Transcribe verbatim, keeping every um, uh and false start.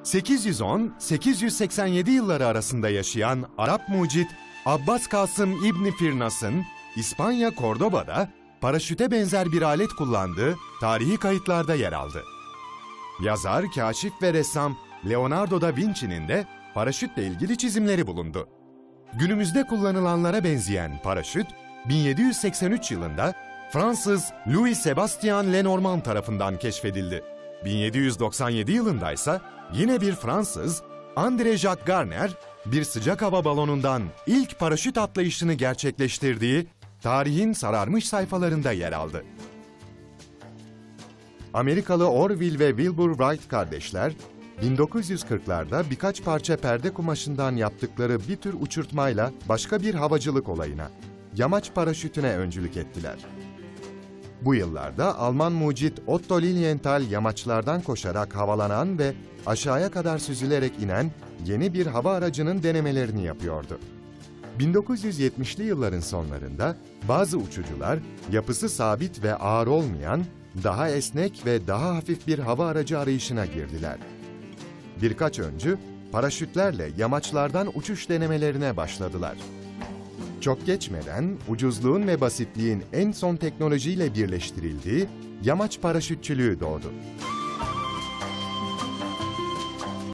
sekiz yüz on sekiz yüz seksen yedi yılları arasında yaşayan Arap mucit Abbas Kasım İbni Firnas'ın İspanya Cordoba'da paraşüte benzer bir alet kullandığı tarihi kayıtlarda yer aldı. Yazar, kâşif ve ressam Leonardo da Vinci'nin de paraşütle ilgili çizimleri bulundu. Günümüzde kullanılanlara benzeyen paraşüt, bin yedi yüz seksen üç yılında Fransız Louis Sébastien Lenormand tarafından keşfedildi. bin yedi yüz doksan yedi yılında ise yine bir Fransız, André-Jacques Garner, bir sıcak hava balonundan ilk paraşüt atlayışını gerçekleştirdiği tarihin sararmış sayfalarında yer aldı. Amerikalı Orville ve Wilbur Wright kardeşler, bin dokuz yüz kırklarda birkaç parça perde kumaşından yaptıkları bir tür uçurtmayla başka bir havacılık olayına, yamaç paraşütüne öncülük ettiler. Bu yıllarda Alman mucit Otto Lilienthal yamaçlardan koşarak havalanan ve aşağıya kadar süzülerek inen yeni bir hava aracının denemelerini yapıyordu. bin dokuz yüz yetmişli yılların sonlarında bazı uçucular yapısı sabit ve ağır olmayan, daha esnek ve daha hafif bir hava aracı arayışına girdiler. Birkaç öncü paraşütlerle yamaçlardan uçuş denemelerine başladılar. Çok geçmeden ucuzluğun ve basitliğin en son teknolojiyle birleştirildiği yamaç paraşütçülüğü doğdu.